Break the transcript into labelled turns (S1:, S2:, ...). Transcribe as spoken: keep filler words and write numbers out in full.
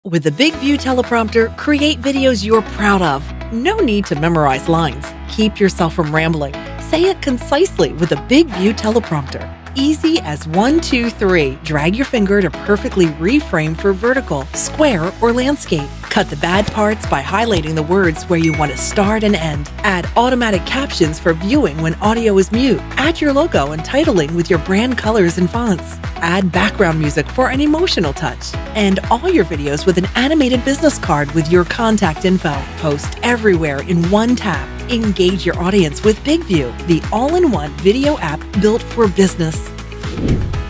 S1: With the Big View teleprompter, create videos you're proud of. No need to memorize lines. Keep yourself from rambling. Say it concisely with a Big View teleprompter. Easy as one, two, three. Drag your finger to perfectly reframe for vertical, square, or landscape. Cut the bad parts by highlighting the words where you want to start and end. Add automatic captions for viewing when audio is mute. Add your logo and titling with your brand colors and fonts. Add background music for an emotional touch. And all your videos with an animated business card with your contact info. Post everywhere in one tap. Engage your audience with Big View, the all-in-one video app built for business.